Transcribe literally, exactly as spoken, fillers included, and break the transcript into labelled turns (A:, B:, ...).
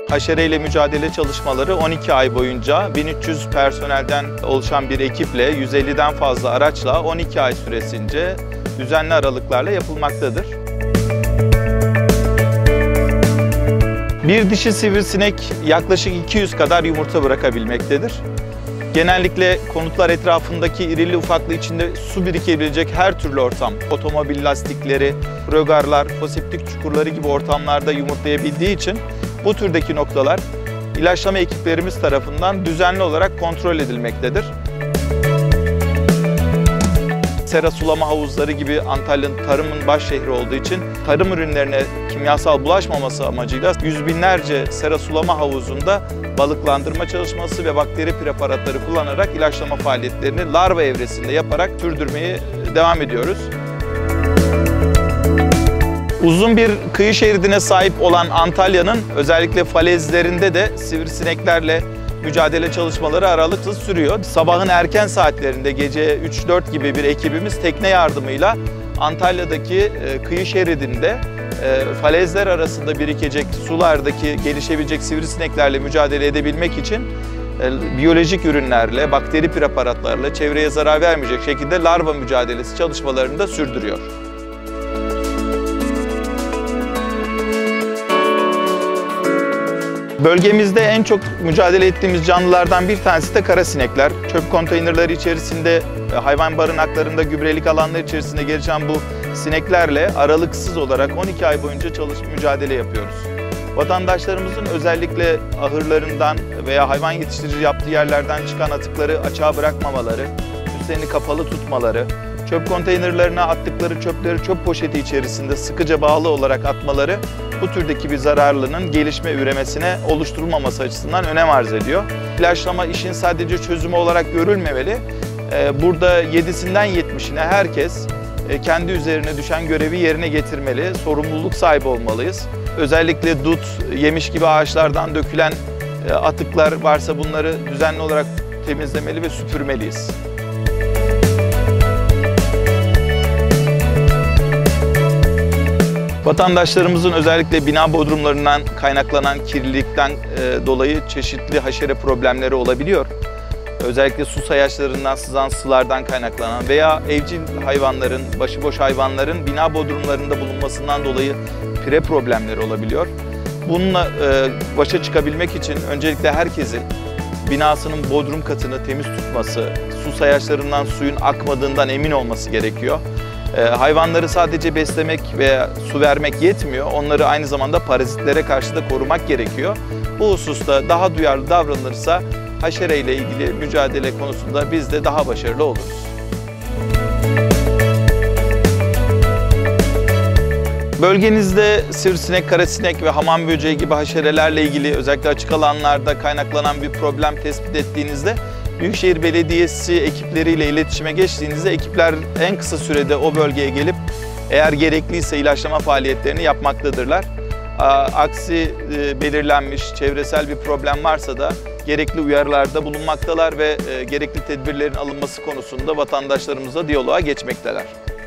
A: Haşereyle mücadele çalışmaları on iki ay boyunca bin üç yüz personelden oluşan bir ekiple yüz elliden fazla araçla on iki ay süresince düzenli aralıklarla yapılmaktadır. Bir dişi sivrisinek yaklaşık iki yüz kadar yumurta bırakabilmektedir. Genellikle konutlar etrafındaki irili ufaklı içinde su birikebilecek her türlü ortam, otomobil lastikleri, rögarlar, foseptik çukurları gibi ortamlarda yumurtlayabildiği için bu türdeki noktalar ilaçlama ekiplerimiz tarafından düzenli olarak kontrol edilmektedir. Sera sulama havuzları gibi Antalya'nın tarımın baş şehri olduğu için tarım ürünlerine kimyasal bulaşmaması amacıyla yüz binlerce sera sulama havuzunda balıklandırma çalışması ve bakteri preparatları kullanarak ilaçlama faaliyetlerini larva evresinde yaparak sürdürmeye devam ediyoruz. Uzun bir kıyı şeridine sahip olan Antalya'nın özellikle falezlerinde de sivrisineklerle mücadele çalışmaları aralıksız sürüyor. Sabahın erken saatlerinde gece üç dört gibi bir ekibimiz tekne yardımıyla Antalya'daki kıyı şeridinde falezler arasında birikecek sulardaki gelişebilecek sivrisineklerle mücadele edebilmek için biyolojik ürünlerle, bakteri preparatlarla çevreye zarar vermeyecek şekilde larva mücadelesi çalışmalarını da sürdürüyor. Bölgemizde en çok mücadele ettiğimiz canlılardan bir tanesi de karasinekler. Çöp konteynerleri içerisinde, hayvan barınaklarında, gübrelik alanları içerisinde gelişen bu sineklerle aralıksız olarak on iki ay boyunca çalışıp mücadele yapıyoruz. Vatandaşlarımızın özellikle ahırlarından veya hayvan yetiştirici yaptığı yerlerden çıkan atıkları açığa bırakmamaları, üstlerini kapalı tutmaları, çöp konteynerlerine attıkları çöpleri çöp poşeti içerisinde sıkıca bağlı olarak atmaları bu türdeki bir zararlının gelişme üremesine oluşturulmaması açısından önem arz ediyor. İlaçlama işin sadece çözümü olarak görülmemeli. Burada yedisinden yetmişine herkes kendi üzerine düşen görevi yerine getirmeli, sorumluluk sahibi olmalıyız. Özellikle dut, yemiş gibi ağaçlardan dökülen atıklar varsa bunları düzenli olarak temizlemeli ve süpürmeliyiz. Vatandaşlarımızın özellikle bina bodrumlarından kaynaklanan kirlilikten dolayı çeşitli haşere problemleri olabiliyor. Özellikle su sayaçlarından sızan sulardan kaynaklanan veya evcil hayvanların, başıboş hayvanların bina bodrumlarında bulunmasından dolayı pire problemleri olabiliyor. Bununla başa çıkabilmek için öncelikle herkesin binasının bodrum katını temiz tutması, su sayaçlarından suyun akmadığından emin olması gerekiyor. Hayvanları sadece beslemek veya su vermek yetmiyor. Onları aynı zamanda parazitlere karşı da korumak gerekiyor. Bu hususta daha duyarlı davranılırsa haşereyle ilgili mücadele konusunda biz de daha başarılı oluruz. Bölgenizde sivrisinek, karasinek ve hamam böceği gibi haşerelerle ilgili özellikle açık alanlarda kaynaklanan bir problem tespit ettiğinizde Büyükşehir Belediyesi ekipleriyle iletişime geçtiğinizde ekipler en kısa sürede o bölgeye gelip eğer gerekliyse ilaçlama faaliyetlerini yapmaktadırlar. Aksi belirlenmiş çevresel bir problem varsa da gerekli uyarılarda bulunmaktalar ve gerekli tedbirlerin alınması konusunda vatandaşlarımızla diyaloğa geçmekteler.